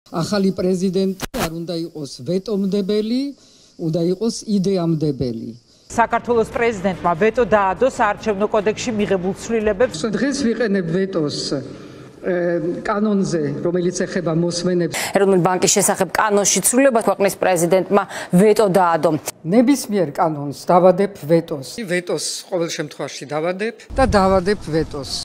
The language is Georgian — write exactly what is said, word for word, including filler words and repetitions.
ახალი პრეზიდენტი არ უნდა იყოს ვეტომდებელი, უნდა იყოს იდეამდებელი. საქართველოს პრეზიდენტმა ვეტო დაადო საარჩევნო კოდექსში მიღებულ ცვლილებებს. დღეს ვიყენებ ვეტოს კანონზე, რომელიც ეხება მოსმენებს. ეროვნული ბანკის შესახებ კანონში ცვლილებას ქვეყნის პრეზიდენტმა ვეტო დაადო. ნებისმიერ კანონს დავადებ ვეტოს. ვეტოს ყოველ შემთხვევაში დავადებ და დავადებ ვეტოს.